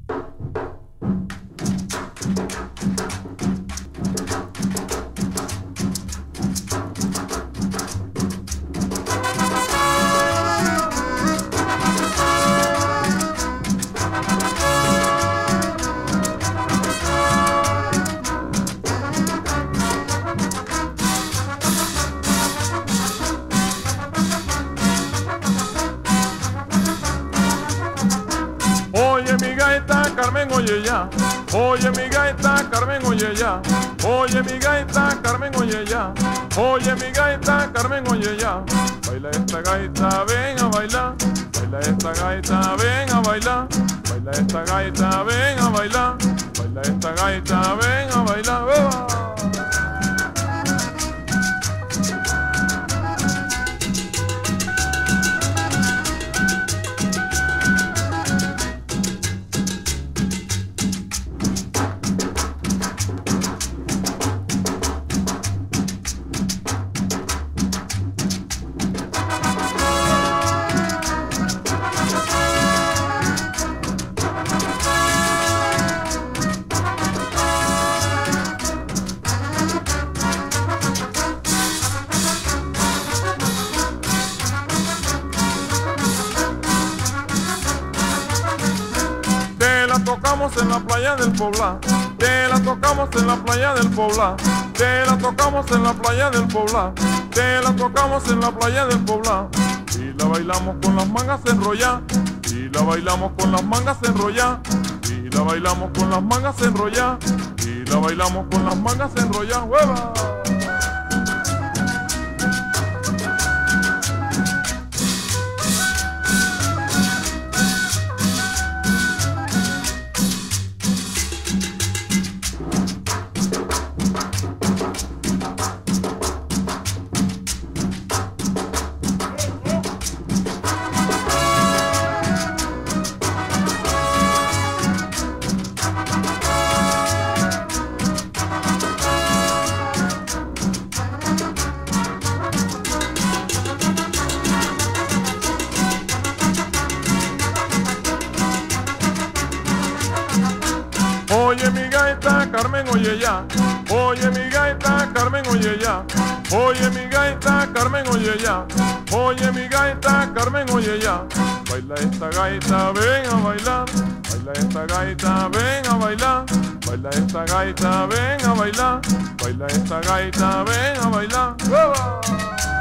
Oye mi gaita, Carmen, oye ya. Oye mi gaita, Carmen, oye ya. Oye mi gaita, Carmen, oye ya. Oye mi gaita, Carmen, oye ya. Baila esta gaita, ven a bailar. Baila esta gaita, ven a bailar. Baila esta gaita, ven a bailar. Baila esta gaita, ven a bailar. ¡Viva! Tocamos en la playa del Poblá, te la tocamos en la playa del Poblá, te la tocamos en la playa del Poblá, te la tocamos en la playa del Poblá, y la bailamos con las mangas enrolladas, y la bailamos con las mangas enrolladas, y la bailamos con las mangas enrolladas, y la bailamos con las mangas enrolladas. ¡Hueva! Oye mi gaita, Carmen, oye ya. Oye mi gaita, Carmen, oye ya. Oye mi gaita, Carmen, oye ya. Oye mi gaita, Carmen, oye ya. Baila esta gaita, ven a bailar. Baila esta gaita, ven a bailar. Baila esta gaita, ven a bailar. Baila esta gaita, ven a bailar. ¡Viva!